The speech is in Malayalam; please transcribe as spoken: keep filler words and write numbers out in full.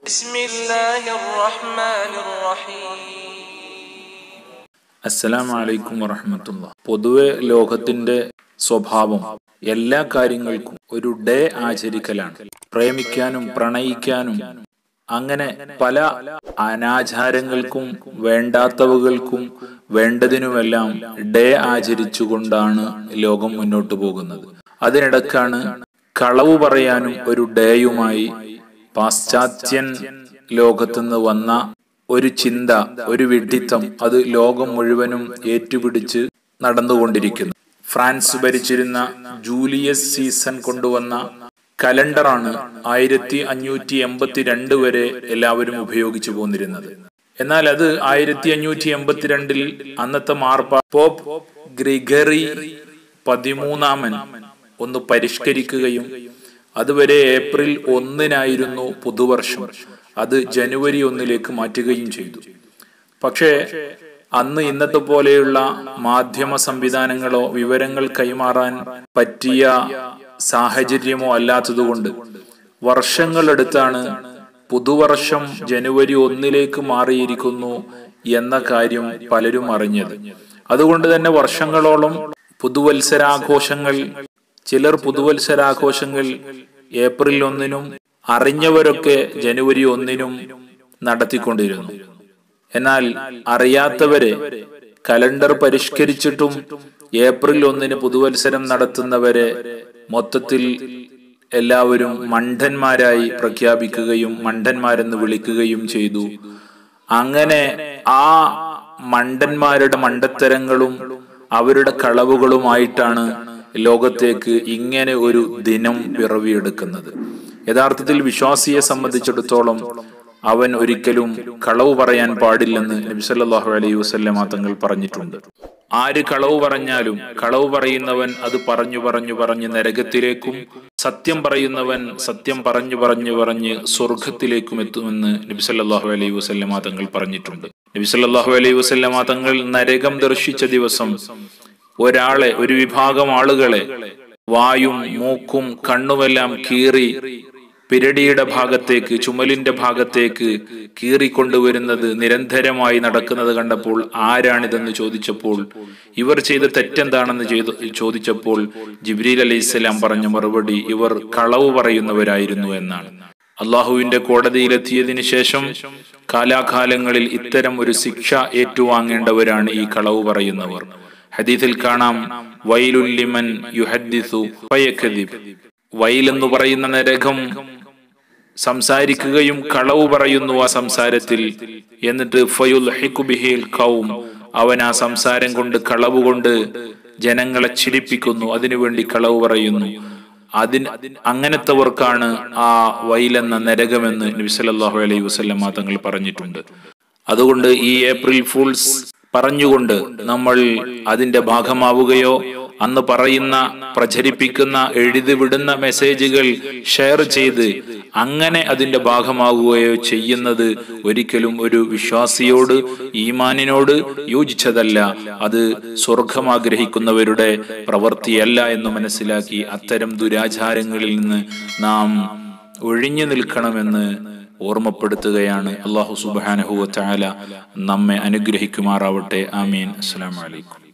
ബിസ്മില്ലാഹിർ റഹ്മാനിർ റഹീം. അസ്സലാമു അലൈക്കും വറഹ്മത്തുള്ളാഹി. പൊതുവെ ലോകത്തിന്റെ സ്വഭാവം എല്ലാ കാര്യങ്ങൾക്കും ഒരു ഡേ ആചരിക്കലാണ്. പ്രേമിക്കാനും പ്രണയിക്കാനും അങ്ങനെ പല അനാചാരങ്ങൾക്കും വേണ്ടാത്തവകൾക്കും വേണ്ടതിനുമെല്ലാം ഡേ ആചരിച്ചുകൊണ്ടാണ് ലോകം മുന്നോട്ട് പോകുന്നത്. അതിനിടക്കാണ് കളവ് പറയാനും ഒരു ഡേയുമായി പാശ്ചാത്യൻ ലോകത്തുനിന്ന് വന്ന ഒരു ചിന്ത, ഒരു വിഡ്ഢിത്തം അത് ലോകം മുഴുവനും ഏറ്റുപിടിച്ച് നടന്നുകൊണ്ടിരിക്കുന്നു. ഫ്രാൻസ് ഭരിച്ചിരുന്ന ജൂലിയസ് സീസൺ കൊണ്ടുവന്ന കലണ്ടറാണ് ആയിരത്തി അഞ്ഞൂറ്റി എൺപത്തി രണ്ട് വരെ എല്ലാവരും ഉപയോഗിച്ചു പോന്നിരുന്നത്. എന്നാൽ അത് ആയിരത്തി അഞ്ഞൂറ്റി എൺപത്തിരണ്ടിൽ അന്നത്തെ മാർപ്പാ പോപ്പ് ഗ്രിഗറി പതിമൂന്നാമൻ ഒന്ന് പരിഷ്കരിക്കുകയും അതുവരെ ഏപ്രിൽ ഒന്നിനായിരുന്നു പുതുവർഷം, അത് ജനുവരി ഒന്നിലേക്ക് മാറ്റുകയും ചെയ്തു. പക്ഷേ അന്ന് ഇന്നത്തെ പോലെയുള്ള മാധ്യമ സംവിധാനങ്ങളോ വിവരങ്ങൾ കൈമാറാൻ പറ്റിയ സാഹചര്യമോ അല്ലാത്തതുകൊണ്ട് വർഷങ്ങളെടുത്താണ് പുതുവർഷം ജനുവരി ഒന്നിലേക്ക് മാറിയിരിക്കുന്നു എന്ന കാര്യം പലരും അറിഞ്ഞത്. അതുകൊണ്ട് തന്നെ വർഷങ്ങളോളം പുതുവത്സരാഘോഷങ്ങൾ, ചിലർ പുതുവത്സരാഘോഷങ്ങൾ ഏപ്രിൽ ഒന്നിനും അറിഞ്ഞവരൊക്കെ ജനുവരി ഒന്നിനും നടത്തിക്കൊണ്ടിരുന്നു. എന്നാൽ അറിയാത്തവരെ കലണ്ടർ പരിഷ്കരിച്ചിട്ടും ഏപ്രിൽ ഒന്നിന് പുതുവത്സരം നടത്തുന്നവരെ മൊത്തത്തിൽ എല്ലാവരും മണ്ടന്മാരായി പ്രഖ്യാപിക്കുകയും മണ്ടന്മാരെന്ന് വിളിക്കുകയും ചെയ്തു. അങ്ങനെ ആ മണ്ടന്മാരുടെ മണ്ടത്തരങ്ങളും അവരുടെ കളവുകളുമായിട്ടാണ് ലോകത്തേക്ക് ഇങ്ങനെ ഒരു ദിനം പിറവിയെടുക്കുന്നത്. യഥാർത്ഥത്തിൽ വിശ്വാസിയെ സംബന്ധിച്ചിടത്തോളം അവൻ ഒരിക്കലും കളവ് പറയാൻ പാടില്ലെന്ന് നബി സല്ലല്ലാഹു അലൈഹി വസല്ലമ തങ്ങൾ പറഞ്ഞിട്ടുണ്ട്. ആര് കളവ് പറഞ്ഞാലും കളവ് പറയുന്നവൻ അത് പറഞ്ഞു പറഞ്ഞു പറഞ്ഞ് നരകത്തിലേക്കും, സത്യം പറയുന്നവൻ സത്യം പറഞ്ഞു പറഞ്ഞു പറഞ്ഞ് സ്വർഗത്തിലേക്കും എത്തുമെന്ന് നബി സല്ലല്ലാഹു അലൈഹി വസല്ലമ തങ്ങൾ പറഞ്ഞിട്ടുണ്ട്. നബി സല്ലല്ലാഹു അലൈഹി വസല്ലമ തങ്ങൾ നരകം ദർശിച്ച ദിവസം ഒരാളെ, ഒരു വിഭാഗം ആളുകളെ വായും മൂക്കും കണ്ണുമെല്ലാം കീറി പിരടിയുടെ ഭാഗത്തേക്ക്, ചുമലിന്റെ ഭാഗത്തേക്ക് കീറിക്കൊണ്ടുവരുന്നത് നിരന്തരമായി നടക്കുന്നത് കണ്ടപ്പോൾ ആരാണിതെന്ന് ചോദിച്ചപ്പോൾ, ഇവർ ചെയ്ത തെറ്റെന്താണെന്ന് ചെയ്തു ചോദിച്ചപ്പോൾ ജിബ്രീൽ അലൈഹിസ്സലാം പറഞ്ഞ മറുപടി ഇവർ കളവ് പറയുന്നവരായിരുന്നു എന്നാണ്. അള്ളാഹുവിന്റെ കോടതിയിലെത്തിയതിനു ശേഷം കാലാകാലങ്ങളിൽ ഇത്തരം ഒരു ശിക്ഷ ഏറ്റുവാങ്ങേണ്ടവരാണ് ഈ കളവ് പറയുന്നവർ. ഹദീസിൽ കാണാം, വൈലുൽ ലിമൻ യുഹദ്ദിസു ഫയകദിബ്. വൈൽ എന്ന് പറയുന്ന നരകം സംസാരിക്കുകയും കളവ് പറയുന്നു ആ സംസാരത്തിൽ. എന്നിട്ട് ഫയുൽഹിഖു ബിഹിൽ ഖൗം, അവൻ ആ സംസാരം കൊണ്ട്, കളവ് കൊണ്ട് ജനങ്ങളെ ചിരിപ്പിക്കുന്നു, അതിനുവേണ്ടി കളവ് പറയുന്നു. അതിന് അങ്ങനത്തെവർക്കാണ് ആ വൈലെന്ന നരകമെന്ന് നബി സല്ലല്ലാഹു അലൈഹി വസല്ലമ തങ്ങൾ പറഞ്ഞിട്ടുണ്ട്. അതുകൊണ്ട് ഈ ഏപ്രിൽ ഫൂൾസ് പറഞ്ഞുകൊണ്ട് നമ്മൾ അതിന്റെ ഭാഗമാവുകയോ അന്ന് പറയുന്ന, പ്രചരിപ്പിക്കുന്ന, എഴുതി വിടുന്ന മെസ്സേജുകൾ ഷെയർ ചെയ്ത് അങ്ങനെ അതിന്റെ ഭാഗമാവുകയോ ചെയ്യുന്നത് ഒരിക്കലും ഒരു വിശ്വാസിയോട്, ഈമാനിനോട് യോജിച്ചതല്ല. അത് സ്വർഗം ആഗ്രഹിക്കുന്നവരുടെ പ്രവൃത്തിയല്ല എന്ന് മനസ്സിലാക്കി അത്തരം ദുരാചാരങ്ങളിൽ നിന്ന് നാം ഒഴിഞ്ഞു നിൽക്കണമെന്ന് ഓർമ്മപ്പെടുത്തുകയാണ്. അല്ലാഹു സുബ്ഹാനഹു വ തആല നമ്മെ അനുഗ്രഹിക്കുമാറാവട്ടെ. ആമീൻ. അസ്സലാമു അലൈക്കും.